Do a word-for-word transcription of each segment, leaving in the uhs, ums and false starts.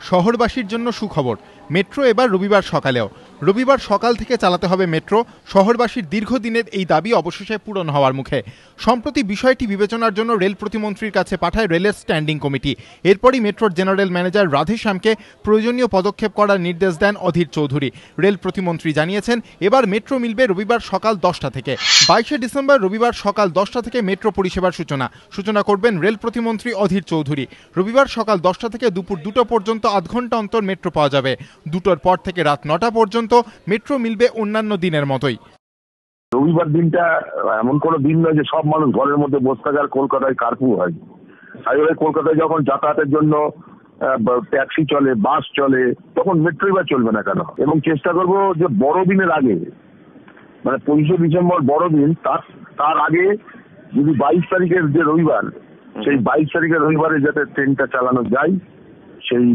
শহরবাসীর জন্য সুখবর, মেট্রো এবার রবিবার সকালেও। রবিবার সকাল থেকে চালাতে হবে মেট্রো। শহরবাসীর দীর্ঘদিনের এই দাবি অবশেষে পূরণ হওয়ার মুখে। সম্প্রতি বিষয়টি বিবেচনার জন্য রেল প্রতিমন্ত্রীর কাছে পাঠায় রেলের স্ট্যান্ডিং কমিটি। এরপরই মেট্রোর জেনারেল ম্যানেজার রাধেশ্যামকে প্রয়োজনীয় পদক্ষেপ করার নির্দেশ দেন অধীর চৌধুরী। রেল প্রতিমন্ত্রী জানিয়েছেন, এবার মেট্রো মিলবে রবিবার সকাল দশটা থেকে। বাইশে ডিসেম্বর রবিবার সকাল দশটা থেকে মেট্রো পরিষেবার সূচনা সূচনা করবেন রেল প্রতিমন্ত্রী অধীর চৌধুরী। রবিবার সকাল দশটা থেকে দুপুর দুটো পর্যন্ত আধ ঘন্টা অন্তর মেট্রো পাওয়া যাবে। দুটোর পর থেকে রাত নটা পর্যন্ত মেট্রো মিলবে অন্যান্য দিনের মতোই। রবিবার দিনটা এমন কোনো দিন নয় যে সব মানুষ ঘরের মধ্যে বসে থাকে আর কলকাতায় কারফিউ হয়। স্বাভাবিক কলকাতায় যখন যাতায়াতের জন্য ট্যাক্সি চলে, বাস চলে, তখন মেট্রোই বা চলবে না কেন? এবং চেষ্টা করব যে বড়দিনের আগে, মানে পঁচিশে ডিসেম্বর বড়দিন, তার তার আগে যদি বাইশ তারিখের যে রবিবার, সেই বাইশ তারিখের রবিবারে যাতে ট্রেনটা চালানো যায়, সেই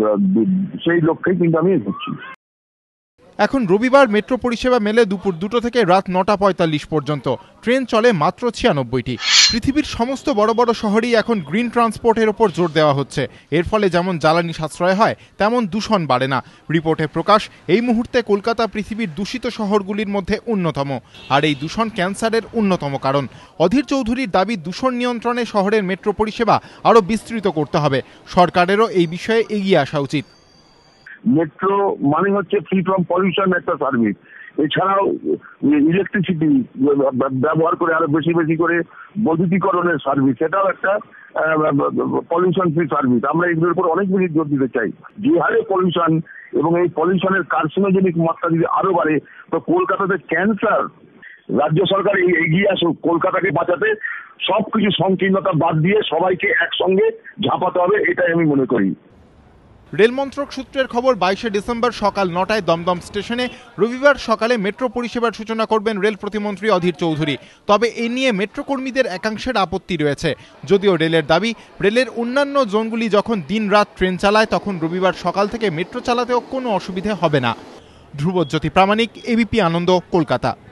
সেই লক্ষ্যেই কিন্তু আমি এগোচ্ছি। এখন রবিবার মেট্রো পরিষেবা মেলে দুপুর দুটো থেকে রাত নটা পঁয়তাল্লিশ পর্যন্ত। ট্রেন চলে মাত্র ছিয়ানব্বইটি। পৃথিবীর সমস্ত বড় বড় শহরেই এখন গ্রিন ট্রান্সপোর্টের ওপর জোর দেওয়া হচ্ছে। এর ফলে যেমন জ্বালানি সাশ্রয় হয়, তেমন দূষণ বাড়ে না। রিপোর্টে প্রকাশ, এই মুহূর্তে কলকাতা পৃথিবীর দূষিত শহরগুলির মধ্যে অন্যতম। আর এই দূষণ ক্যান্সারের অন্যতম কারণ। অধীর চৌধুরীর দাবি, দূষণ নিয়ন্ত্রণে শহরের মেট্রো পরিষেবা আরও বিস্তৃত করতে হবে। সরকারেরও এই বিষয়ে এগিয়ে আসা উচিত। মেট্রো মানে হচ্ছে ফ্রি ফ্রম পলিউশন একটা সার্ভিস। এছাড়াও ইলেকট্রিসিটি ব্যবহার করে আরো বেশি বেশি করে বৈদ্যুতিকরণের সার্ভিস, এটাও একটা পলিউশন ফ্রি সার্ভিস। আমরা এগুলোর উপর অনেক বেশি জোর দিতে চাই। যে হারে পলিউশন এবং এই পলিউশনের কার্সিনোজেনিক মাত্রা যদি আরো বাড়ে, তো কলকাতাতে ক্যান্সার। রাজ্য সরকার এগিয়ে আসুক কলকাতাকে বাঁচাতে। সবকিছু সংকীর্ণতা বাদ দিয়ে সবাইকে একসঙ্গে ঝাঁপাতে হবে, এটাই আমি মনে করি। রেল মন্ত্রক সূত্রের খবর, বাইশে ডিসেম্বর সকাল নটায় দমদম স্টেশনে রবিবার সকালে মেট্রো পরিষেবার সূচনা করবেন রেল প্রতিমন্ত্রী অধীর চৌধুরী। তবে এ নিয়ে মেট্রো কর্মীদের একাংশের আপত্তি রয়েছে। যদিও রেলের দাবি, রেলের অন্যান্য জোনগুলি যখন দিন রাত ট্রেন চালায়, তখন রবিবার সকাল থেকে মেট্রো চালাতেও কোনো অসুবিধে হবে না। ধ্রুবজ্যোতি প্রামাণিক, এবিপি আনন্দ, কলকাতা।